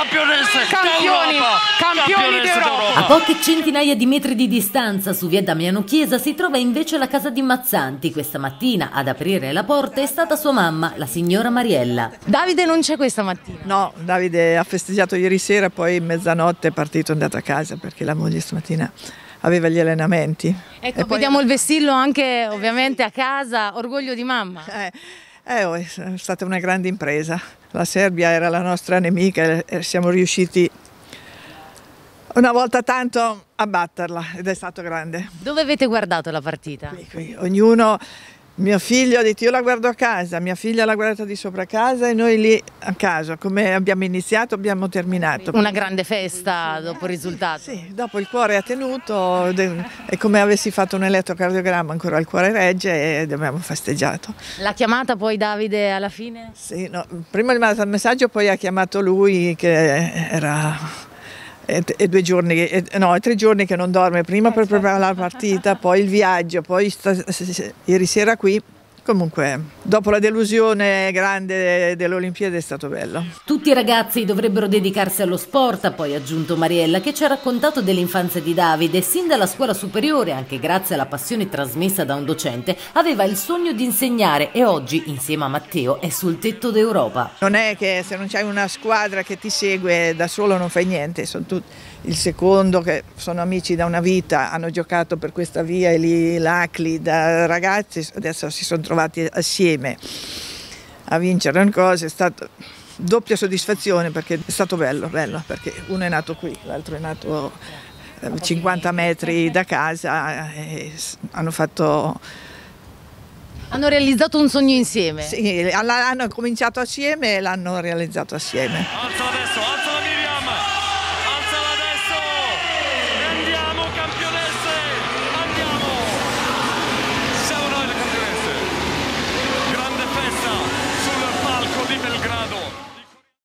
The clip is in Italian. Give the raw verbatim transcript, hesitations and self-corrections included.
campionesse campioni, d'Europa, campioni d'Europa. A poche centinaia di metri di distanza, su via Damiano Chiesa, si trova invece la casa di Mazzanti. Questa mattina ad aprire la porta è stata sua mamma, la signora Mariella. Davide non c'è questa mattina? No, Davide ha festeggiato ieri sera, poi mezzanotte è partito e è andato a casa perché la moglie stamattina aveva gli allenamenti. Ecco, E poi... vediamo il vessillo anche ovviamente a casa, orgoglio di mamma. Eh, eh, oh, è stata una grande impresa. La Serbia era la nostra nemica e siamo riusciti una volta tanto a batterla ed è stato grande. Dove avete guardato la partita? Qui, qui. Ognuno, mio figlio ha detto io la guardo a casa, mia figlia l'ha guardata di sopra a casa e noi lì a casa, come abbiamo iniziato abbiamo terminato. Una grande festa dopo il risultato? Sì, dopo il cuore ha tenuto, è come avessi fatto un elettrocardiogramma, ancora il cuore regge ed abbiamo festeggiato. L'ha chiamata poi Davide alla fine? Sì, no, prima gli ha mandato il messaggio, poi ha chiamato lui che era... E, e due giorni, e, no, tre giorni che non dorme, prima per preparare la partita, poi il viaggio, poi sta, ieri sera qui. Comunque, dopo la delusione grande delle Olimpiadi è stato bello. Tutti i ragazzi dovrebbero dedicarsi allo sport, ha poi aggiunto Mariella, che ci ha raccontato dell'infanzia di Davide. Sin dalla scuola superiore, anche grazie alla passione trasmessa da un docente, aveva il sogno di insegnare e oggi, insieme a Matteo, è sul tetto d'Europa. Non è che se non c'hai una squadra che ti segue da solo non fai niente, sono tutti. Il secondo, che sono amici da una vita, hanno giocato per questa via e lì l'Acli da ragazzi, adesso si sono trovati assieme a vincere una cosa, è stata doppia soddisfazione perché è stato bello, bello, perché uno è nato qui, l'altro è nato cinquanta metri da casa e hanno fatto... Hanno realizzato un sogno insieme? Sì, hanno cominciato assieme e l'hanno realizzato assieme. Alza adesso, alza.